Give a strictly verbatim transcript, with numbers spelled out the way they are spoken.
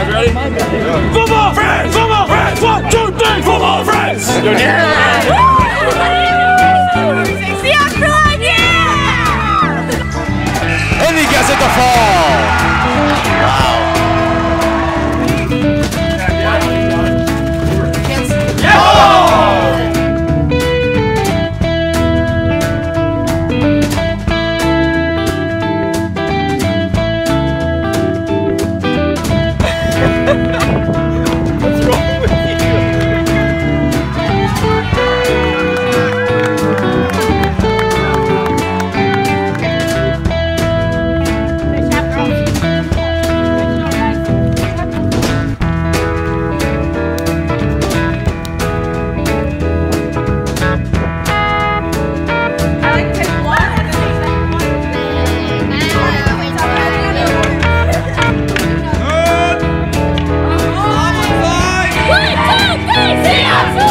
guys ready? Football friends! Football friends! One, two, three! Football friends! Yeah! Seahawks for life! Yeah! And he gets it to fall. Wow. What's wrong with you? One, two, three, Seahawks!